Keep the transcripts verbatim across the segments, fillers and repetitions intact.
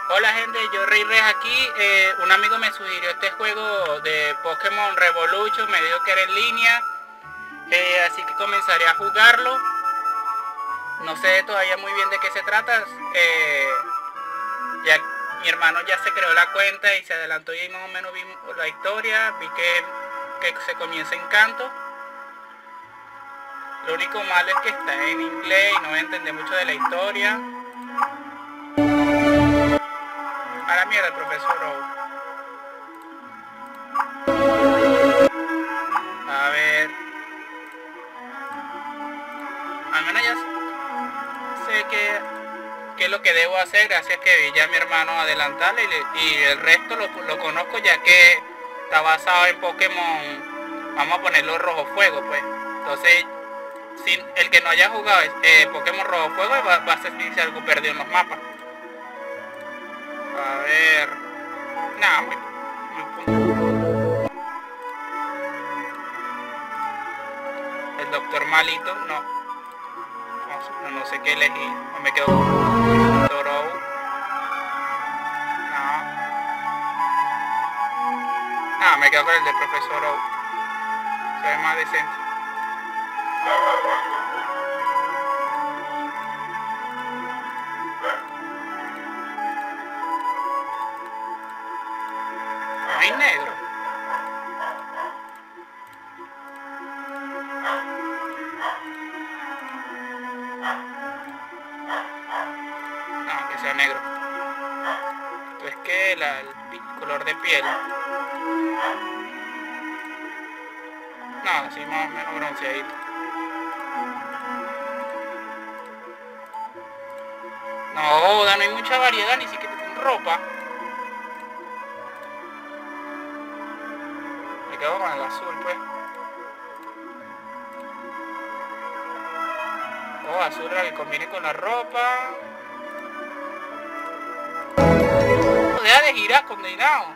Hola gente, yo Rey Res aquí. Eh, un amigo me sugirió este juego de Pokémon Revolution, me dijo que era en línea, eh, así que comenzaré a jugarlo. No sé todavía muy bien de qué se trata. Eh, ya mi hermano ya se creó la cuenta y se adelantó y más o menos vi la historia, vi que, que se comienza en Kanto. Lo único malo es que está en inglés y no voy a entender mucho de la historia. A la mierda, el profesor Oak. A ver. Al menos ya sé que, que es lo que debo hacer, gracias que vi ya a mi hermano adelantarle y, y el resto lo, lo conozco ya que está basado en Pokémon, vamos a ponerlo Rojo Fuego pues. Entonces, si el que no haya jugado eh, Pokémon Rojo Fuego va, va a sentirse algo perdido en los mapas. A ver. Nada, muy, muy el doctor malito, no. No, no sé qué elegir. No me quedo con doctor Oak. No. Ah, me quedo con el del profesor Oak. Se ve más decente. No hay negro. No, que sea negro. Entonces que la, el color de piel. No, así más o menos bronceadito. No, no hay mucha variedad, ni siquiera con ropa. Me quedo con el azul, pues. Oh, azul era que combine con la ropa. Deja de girar, condenado.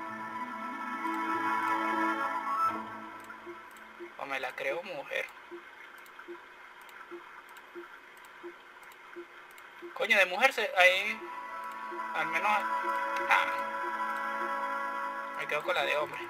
O me la creo mujer. Coño, de mujer se, ahí al menos. Ah, me quedo con la de hombre.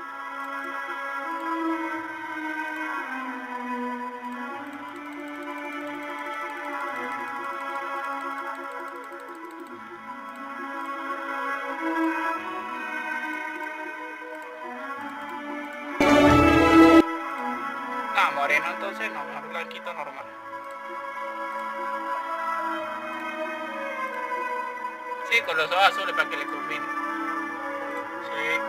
Ah, moreno entonces no, mejor blanquito normal. Sí, con los ojos azules para que le combine. Sí.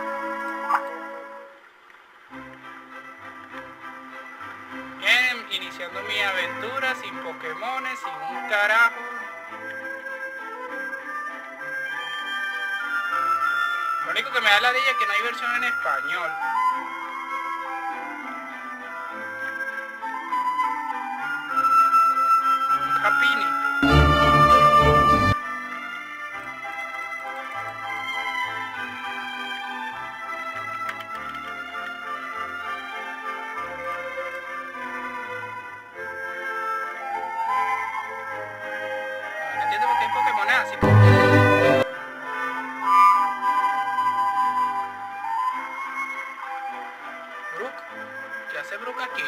Bien, iniciando mi aventura sin Pokémones, sin un carajo. Lo único que me da la de ella es que no hay versión en español. Un Happiny. No entiendo por qué hay Pokémon así. Brook. ¿Qué hace Brook aquí?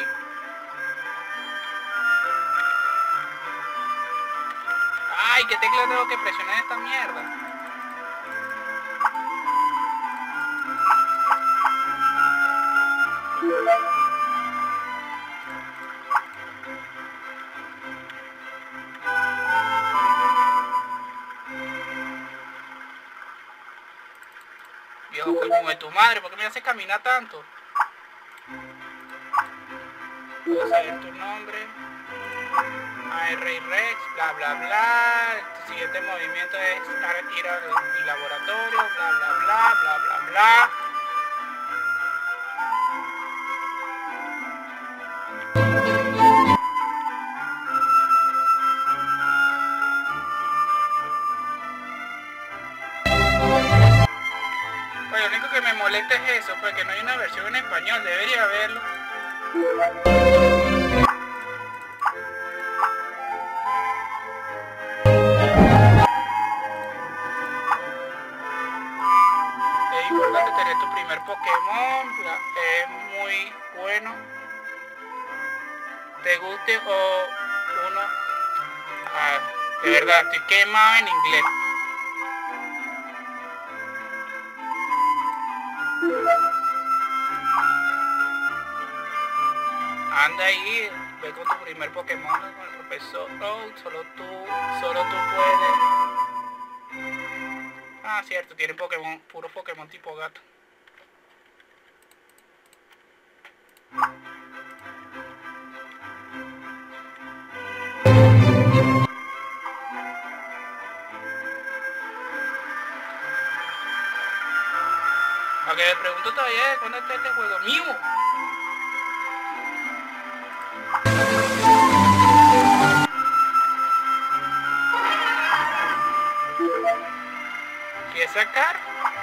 Ay, ¿qué tecla tengo que presionar esta mierda? Viejo coño de tu madre, ¿por qué me haces caminar tanto? Vamos a ver tu nombre. Ay, Rey Rex, bla bla bla. Tu siguiente movimiento es ir a mi laboratorio, bla bla bla, bla bla bla. Pues lo único que me molesta es eso, porque no hay una versión en español, debería haberlo. Pokémon, la- es muy bueno. Te guste o uno... Ah, de verdad, estoy quemado en inglés. Anda ahí, ve con tu primer Pokémon, con el profesor Oak, solo tú, solo tú puedes. Ah, cierto, tiene Pokémon, puro Pokémon tipo gato. Lo que me pregunto todavía es cuándo está este juego. ¡Mew! ¿Quieres sacar?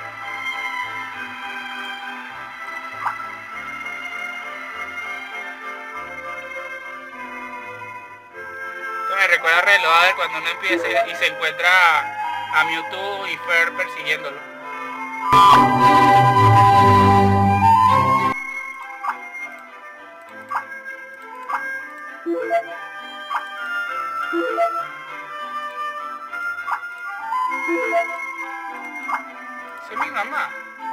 Esto me recuerda a Reloaded cuando uno empieza y se encuentra a, a Mewtwo y Fer persiguiéndolo. Esa es mi mamá.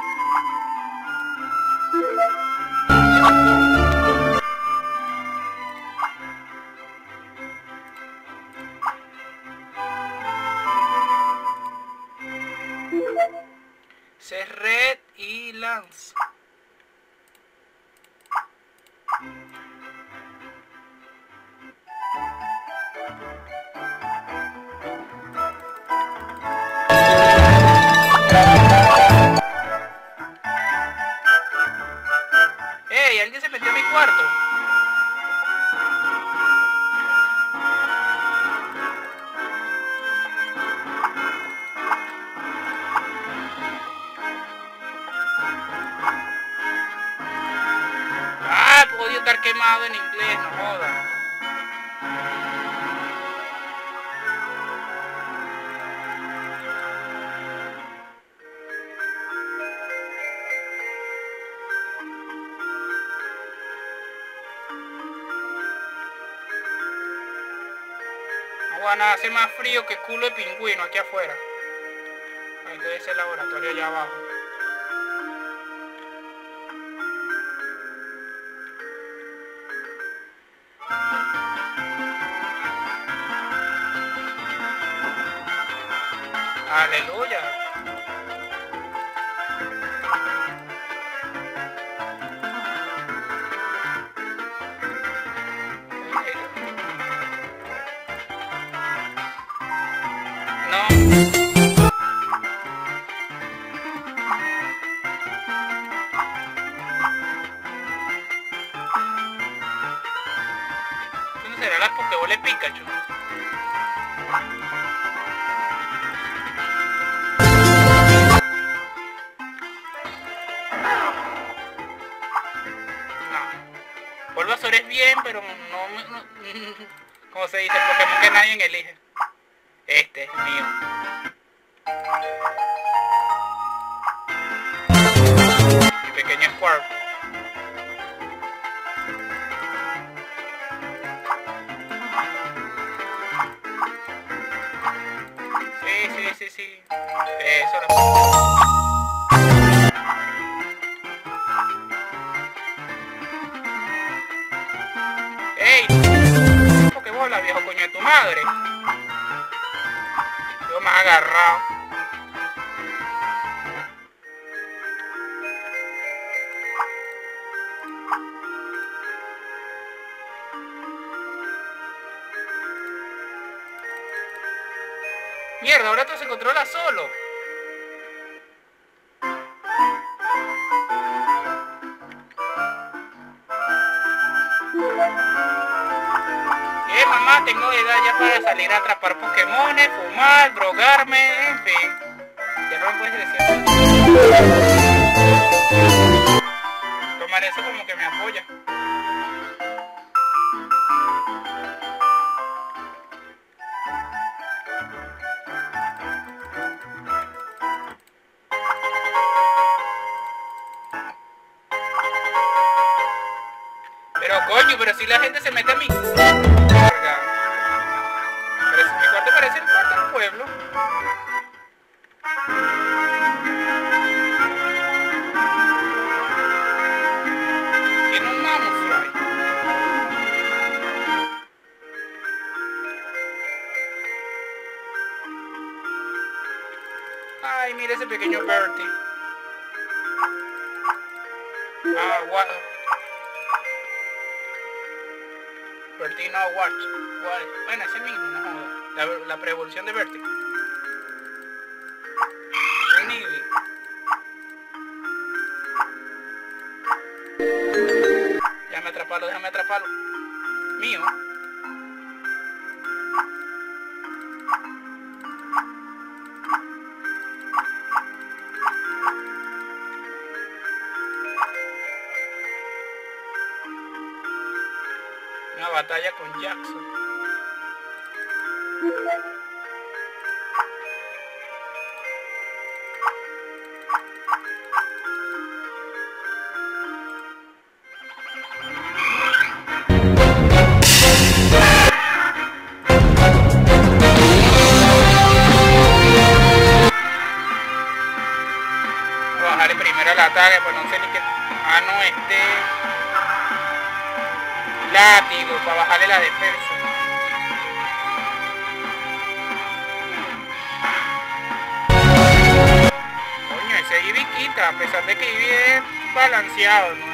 Red y Lance. ¡Ey! Alguien se metió a mi cuarto. Ah, puedo estar quemado en inglés, no joda. Aguana, hace más frío que culo de pingüino aquí afuera. Ahí debe ser el laboratorio allá abajo. Aleluya. No. ¿Dónde será la Pokébola de Pikachu? Bulbasaur es bien, pero no, no, como se dice, el Pokémon que nadie elige. Este es mío. Mi pequeño Squirtle. Sí, sí, sí, sí. Eso lo... ¡Ey! Pokébola, viejo coño de tu madre. Yo me he agarrado. Mierda, ahora todo se controla solo. Eh, mamá, tengo edad ya para salir a atrapar Pokémones, fumar, drogarme, en fin. Ya no me puedes decir. Tomar eso como que me apoya. Coño, pero si la gente se mete a mí. Verga. Parece- Mi cuarto parece el cuarto del pueblo. Tiene un mammoth fly. Ay, mira ese pequeño Bertie. Ah, what? Bertie no watch. What? Bueno, ese mismo, no joda. La, la pre-evolución de Bertie. Un Eevee. Déjame atraparlo, déjame atraparlo. Mío. Una batalla con Jackson. Voy a bajarle primero el ataque, pues no sé ni qué. Ah, no, este. Látigo, para bajarle la defensa. Coño, ese Eevee quita, a pesar de que Eevee es balanceado, ¿no?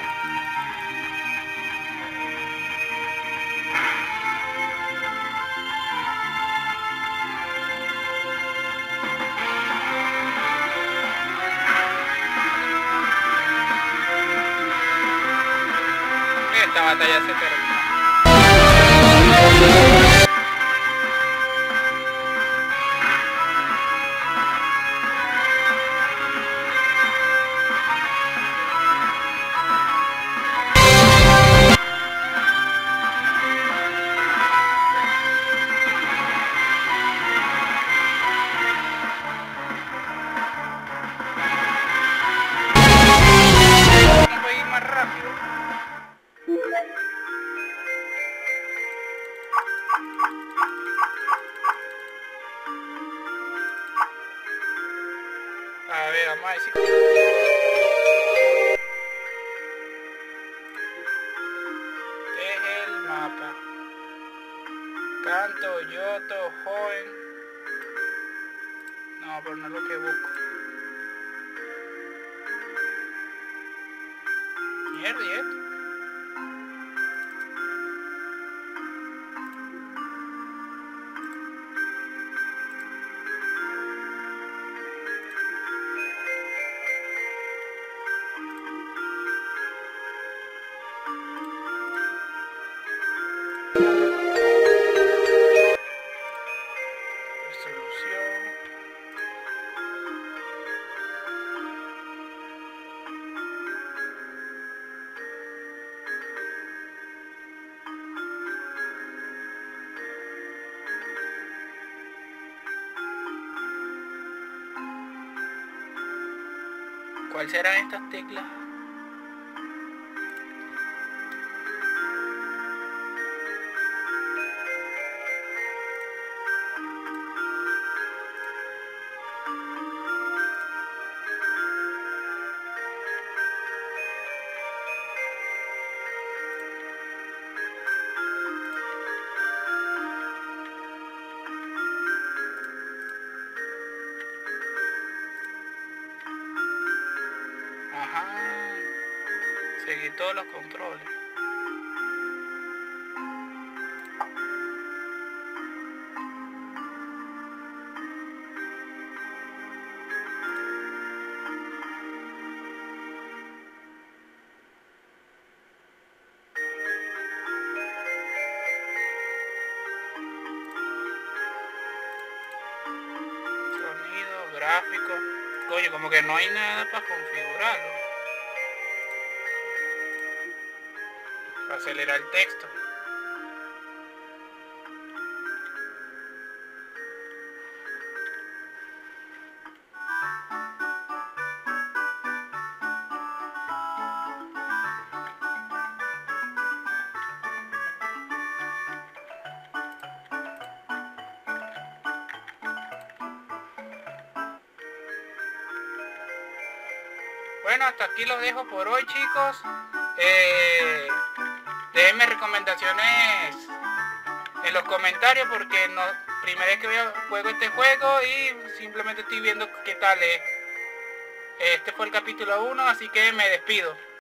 Esta batalla se termina. No puede ir más rápido. A ver, vamos a decir. Este es el mapa. Canto, Yoto, joven. No, pero no es lo que busco. Mierda, ¿y esto? Resolución. ¿Cuál serán estas teclas? Ajá. Seguí todos los controles. Sonido, gráfico. Coño, como que no hay nada para configurarlo. Para acelerar el texto. Bueno, hasta aquí los dejo por hoy, chicos. Eh, déjenme recomendaciones en los comentarios porque no, primera vez que voy a juego este juego y simplemente estoy viendo qué tal es. Este fue el capítulo uno, así que me despido.